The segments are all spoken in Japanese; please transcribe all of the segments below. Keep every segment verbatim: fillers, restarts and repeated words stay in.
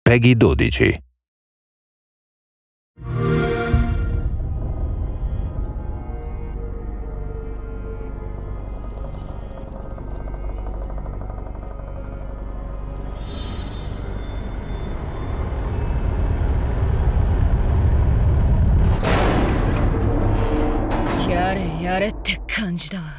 Peggy dodici. やれやれって感じだわ。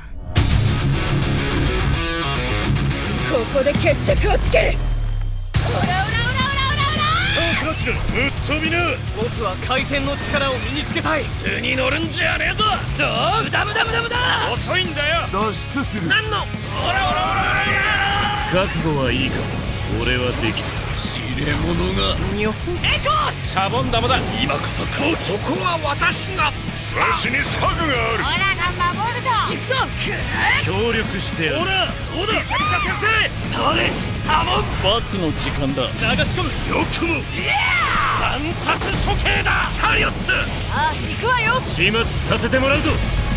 ここで決着をつける。オラオラオラオラオラクラチナ、ぶっ飛びな。 僕は回転の力を身につけたい。 図に乗るんじゃねえぞ。 どう無駄無駄無駄無駄。 遅いんだよ。 脱出する。 何のオラオラオラオラ。 覚悟はいいか。俺はできた。 知れ者がにょエコーシャボン玉だ。今こそ好機。ここは私が。差しに策がある。 オラが守るぞ。行くぞ。 協力してやる。 オラオダサリサ先生。スターレッジハモン。 罰の時間だ。 流し込む。よくも惨殺処刑だ。チャリオッツ。 ああ、行くわよ。 始末させてもらうぞ。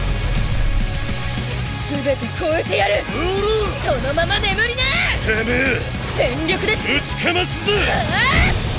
すべて超えてやる。そのまま眠りな。 てめえ全力で打ちかますぞ。 ああ